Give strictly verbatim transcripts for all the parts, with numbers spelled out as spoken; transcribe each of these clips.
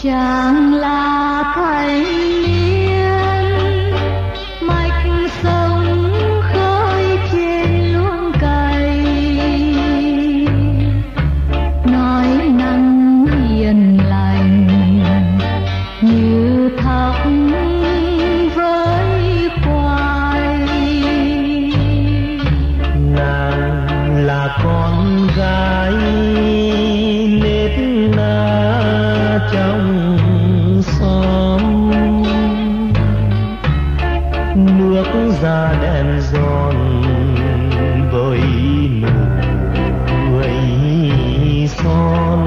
Chàng là thanh niên mạch sông khơi trên luống cày, nói năng hiền lành như thóc với khoai. Nàng là con gái nết na trong xóm, nước da đen giòn với nụ cười son.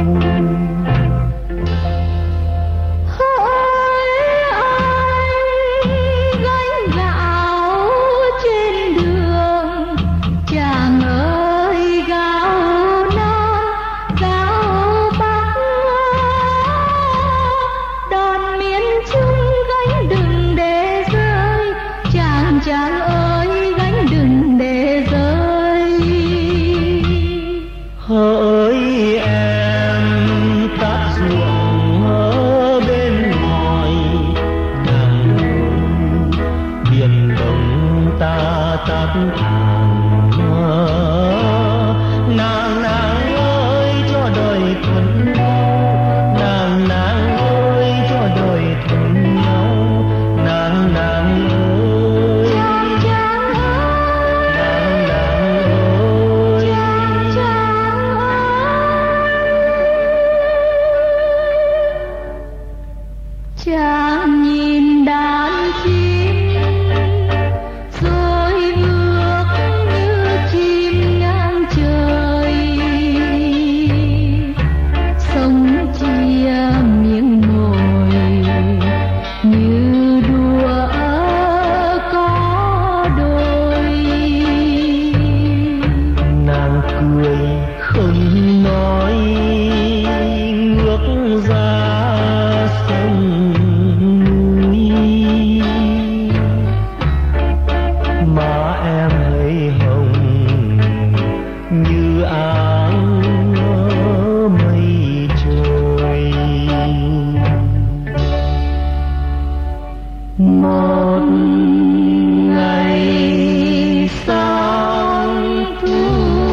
Chàng ơi gánh đừng để rơi. Hỡi em tát ruộng ở bên ngoài, nàng ơi biển đông ta tát hàng. Nàng nàng ơi cho đời thuận nhau, nàng nàng ơi cho đời thuận nhau, nàng nàng ơi. Chàng nhìn đàn chim rồi bước như chim ngang trời, sông chia miếng mồi như đùa có đôi. Nàng cười không nói ngước ra sông má em ấy hồng như áng mây trôi. Một ngày sang thu,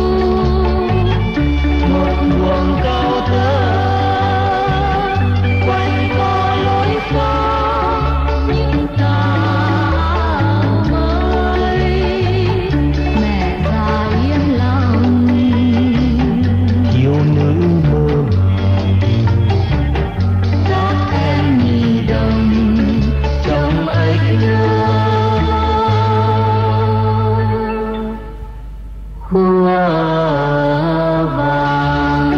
một buồng câu thơ quanh co lối phố những tàu mới, mẹ già yên lòng thiếu nữ mơ các em nhì đồng trong ếch nhớ hoa vàng.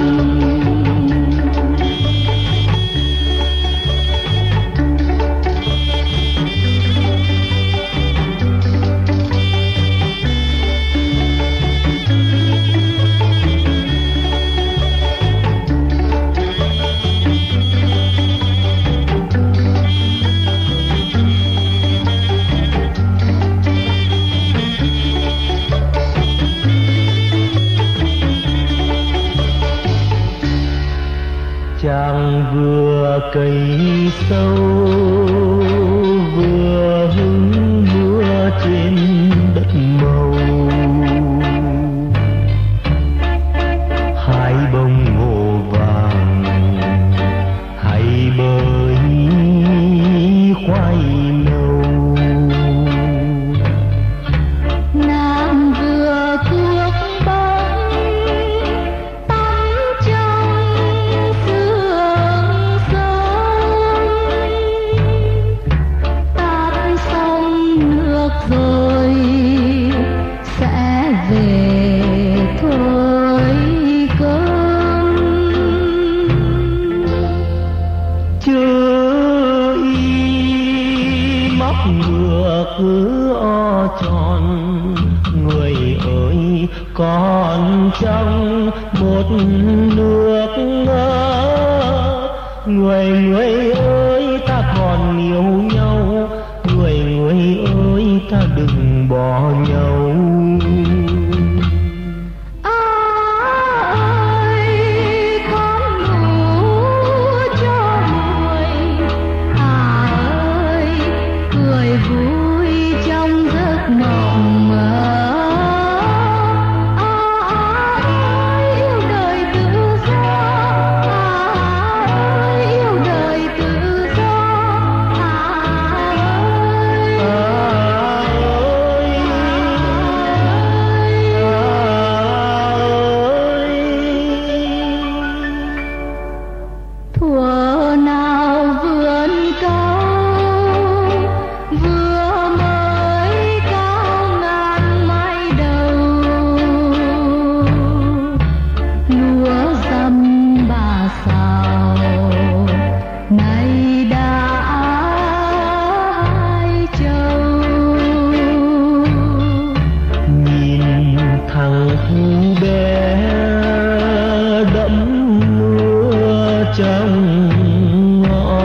Chàng vừa cày sâu vừa hứng mưa trên đất màu, hai bông ngô vàng hay bơi khoai nâu. Nàng vừa cuốc bóng tắm trong sương sớm, tát xong nước rồi sẽ về thổi cơm. Chớ y móc ngựa cứ o tròn, người ơi còn trong một nước ngỡ. Người người ơi ta còn yêu nhau, người người ơi ta đừng bỏ nhau. Ai con ngủ cho thằng thu bé đẫm mưa trong ngõ,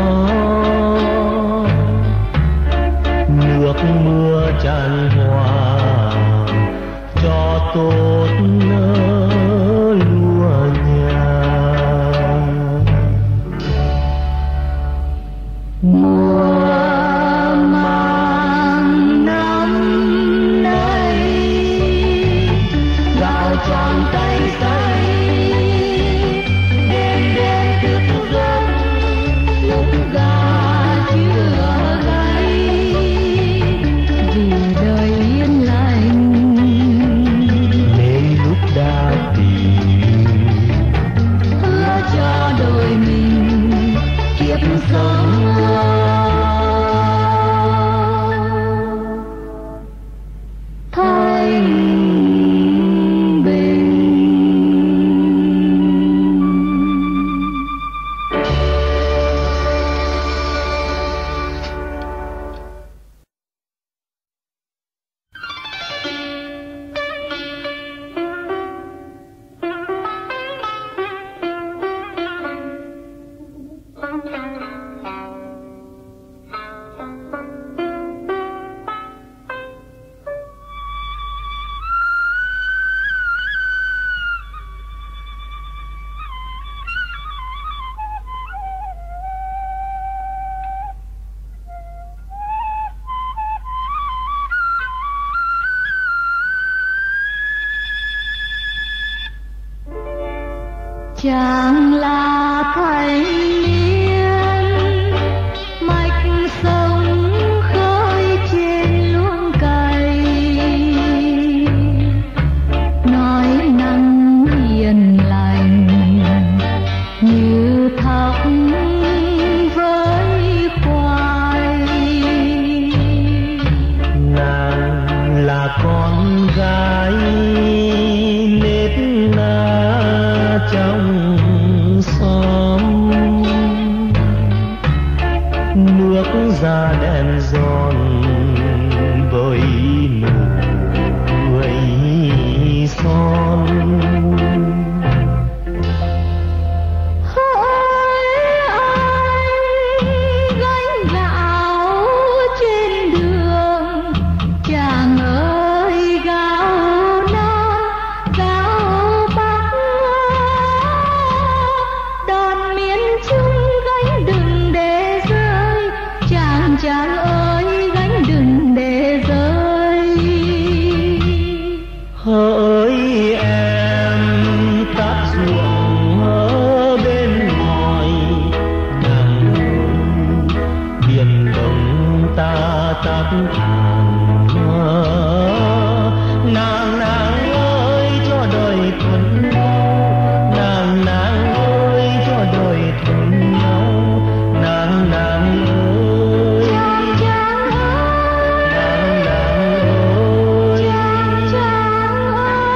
nước mưa tràn hòa cho tốt lúa nhà. Mùa màng năm nay gạo tròn tay say, đêm đêm thức giấc lúc gà chưa gáy, vì đời yên lành nên lúc đã tìm hứa cho đôi mình kiếp sống thanh bình. Chàng là thanh niên mạch sông khơi trên luống cày, nói năng hiền lành như thóc với khoai. Nàng là con gái nết na trong xóm, nước da đen giòn với nụ cười son. Hỡi anh gánh gạo trên đường, chàng ơi gạo non gạo bắc, đòn miền Trung gánh đừng để rơi, chàng chàng ơi gánh đừng để rơi. Hỡi em tát ruộng ở bên ngoài, nàng ơi biển đông ta tát thang. Nàng nàng ơi cho đời thuận nhau, nàng nàng ơi cho đời thuận nhau, nàng nàng ơi, Chàng chàng ơi, nàng nàng ơi. chàng chàng ơi.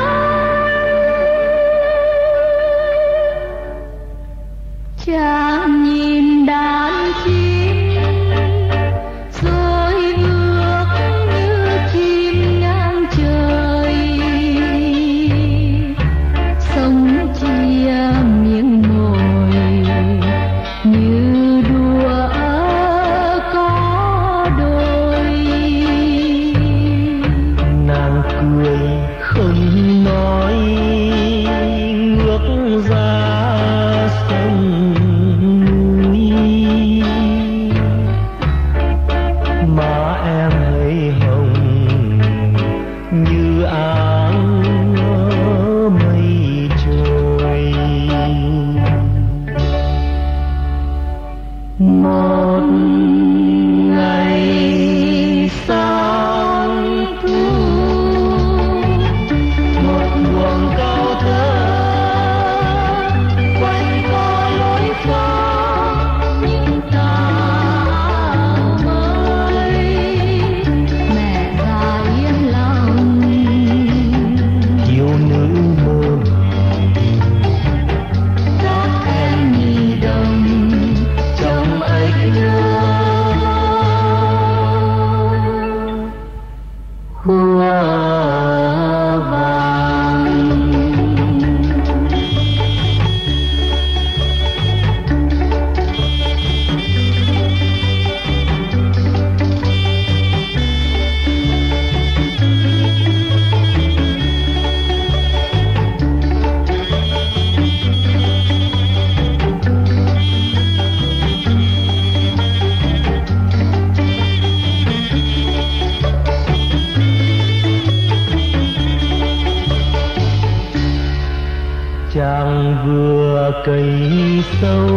chàng vừa cày sâu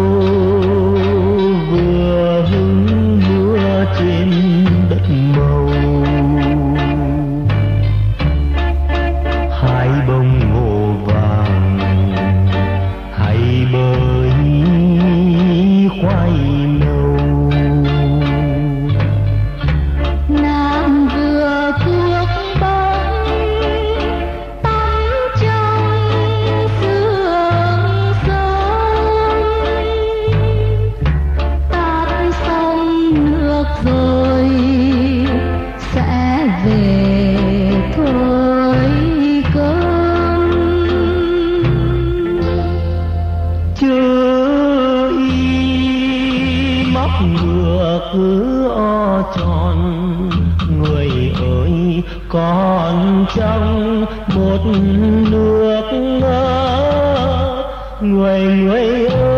vừa hứng mưa trên đất màu. Hai bông ngô vàng hay bơi khoai nâu. Nàng vừa cuốc bóng tắm trong sương sớm, tát sông nước rồi sẽ về thôi cơm. Chớ y móc ngựa cứ o tròn, người ơi còn trong một nước ngỡ. Người người ơi